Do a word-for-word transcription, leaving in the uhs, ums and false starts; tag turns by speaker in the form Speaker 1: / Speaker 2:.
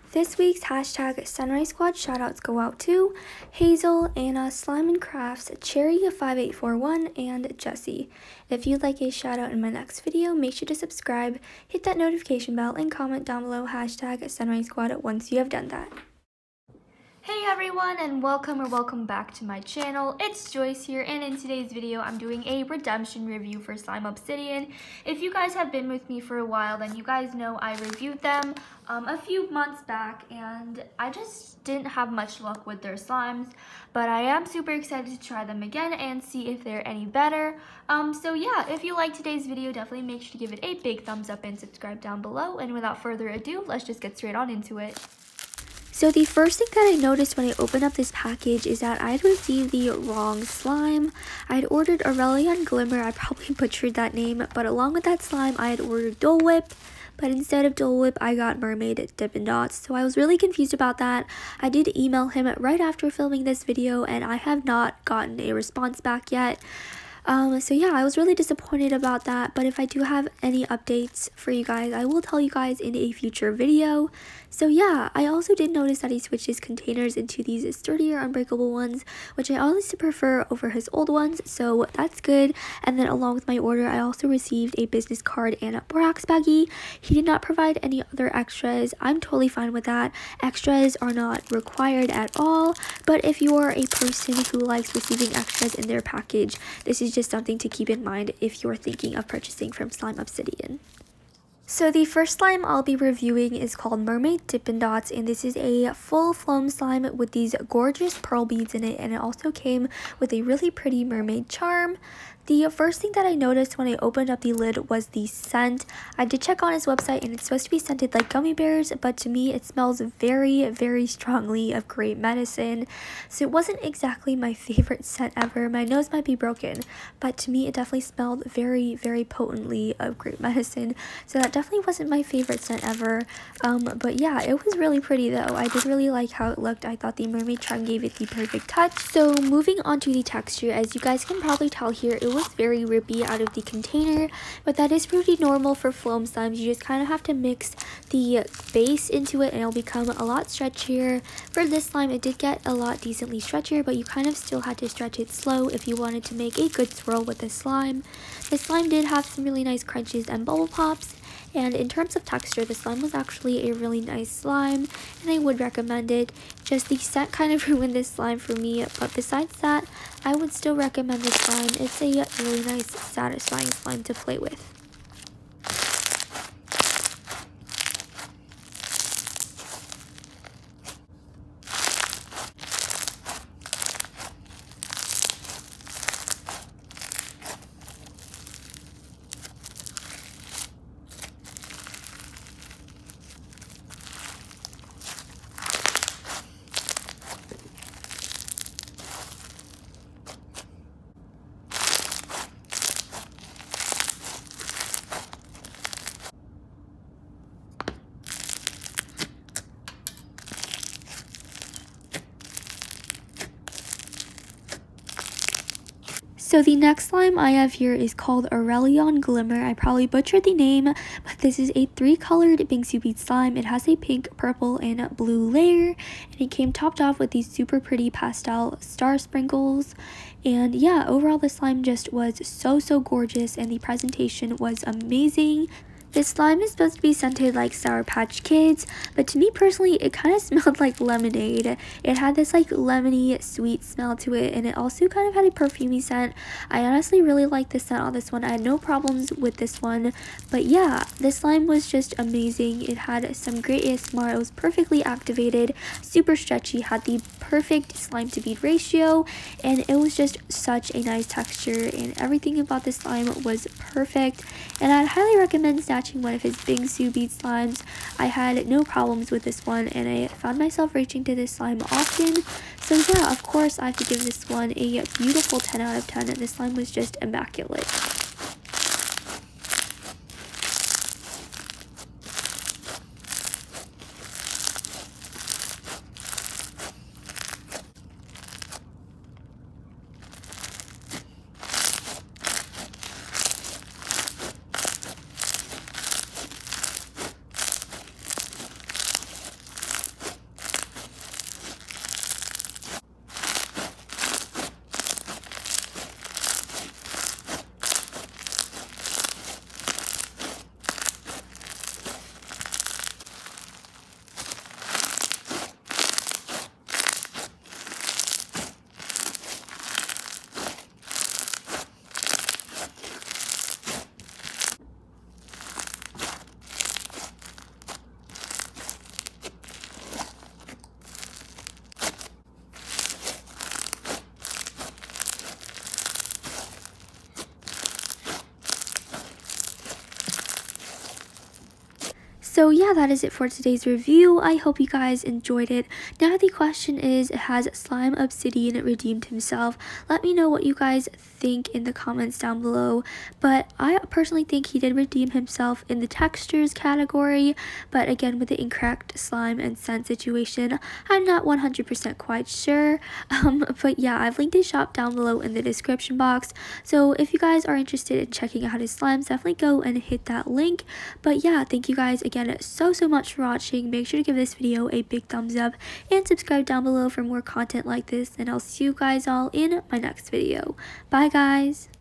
Speaker 1: This week's hashtag Sunrise Squad shoutouts go out to Hazel, Anna, Slime and Crafts, Cherry five eight four one, and Jessie. If you'd like a shoutout in my next video, make sure to subscribe, hit that notification bell, and comment down below hashtag Sunrise Squad once you have done that. Hey everyone, and welcome or welcome back to my channel. It's Joyce here, and in today's video I'm doing a redemption review for Slime Obsidian. If you guys have been with me for a while, then you guys know I reviewed them um, a few months back, and I just didn't have much luck with their slimes, but I am super excited to try them again and see if they're any better. Um, so yeah, if you like today's video, definitely make sure to give it a big thumbs up and subscribe down below, and without further ado, let's just get straight on into it. So the first thing that I noticed when I opened up this package is that I had received the wrong slime. I had ordered Aurelion Glimmer, I probably butchered that name, but along with that slime I had ordered Dole Whip, but instead of Dole Whip I got Mermaid Dippin' Dots, so I was really confused about that. I did email him right after filming this video and I have not gotten a response back yet. Um, so yeah, I was really disappointed about that, but if I do have any updates for you guys, I will tell you guys in a future video. So yeah, I also did notice that he switched his containers into these sturdier unbreakable ones, which I honestly prefer over his old ones, so that's good. And then along with my order, I also received a business card and a borax baggie. He did not provide any other extras. I'm totally fine with that. Extras are not required at all, but if you are a person who likes receiving extras in their package, this is just something to keep in mind if you're thinking of purchasing from Slime Obsidian. So the first slime I'll be reviewing is called Mermaid Dippin' Dots, and this is a full foam slime with these gorgeous pearl beads in it, and it also came with a really pretty mermaid charm. The first thing that I noticed when I opened up the lid was the scent. I did check on his website and it's supposed to be scented like gummy bears, but to me it smells very, very strongly of grape medicine. So it wasn't exactly my favorite scent ever. My nose might be broken, but to me it definitely smelled very, very potently of grape medicine. So that definitely wasn't my favorite scent ever. Um, but yeah, it was really pretty though. I did really like how it looked. I thought the mermaid charm gave it the perfect touch. So moving on to the texture, as you guys can probably tell here, it was was very rippy out of the container, but that is pretty normal for foam slimes. You just kind of have to mix the base into it and it'll become a lot stretchier. For this slime, it did get a lot decently stretchier, but you kind of still had to stretch it slow if you wanted to make a good swirl with this slime. The slime did have some really nice crunches and bubble pops, and in terms of texture, the slime was actually a really nice slime and I would recommend it. Just the scent kind of ruined this slime for me, but besides that, I would still recommend this slime. It's a really nice, satisfying slime to play with. So the next slime I have here is called Aurelion Glimmer. I probably butchered the name, but this is a three-colored Bingsu bead slime. It has a pink, purple, and blue layer, and it came topped off with these super pretty pastel star sprinkles. And yeah, overall the slime just was so, so gorgeous, and the presentation was amazing. This slime is supposed to be scented like Sour Patch Kids, but to me personally, it kind of smelled like lemonade. It had this like lemony sweet smell to it, and it also kind of had a perfumey scent. I honestly really liked the scent on this one. I had no problems with this one, but yeah, this slime was just amazing. It had some great A S M R. It was perfectly activated, super stretchy, had the perfect slime to bead ratio, and it was just such a nice texture, and everything about this slime was perfect, and I'd highly recommend snatching one of his Bingsu bead slimes. I had no problems with this one, and I found myself reaching to this slime often. So yeah, of course I have to give this one a beautiful ten out of ten, and this slime was just immaculate. So yeah, that is it for today's review. I hope you guys enjoyed it. Now the question is, has Slime Obsidian redeemed himself? Let me know what you guys think in the comments down below. But I personally think he did redeem himself in the textures category. But again, with the incorrect slime and scent situation, I'm not one hundred percent quite sure. Um, but yeah, I've linked his shop down below in the description box. So if you guys are interested in checking out his slimes, definitely go and hit that link. But yeah, thank you guys again so so much for watching. Make sure to give this video a big thumbs up and subscribe down below for more content like this, and I'll see you guys all in my next video. Bye guys.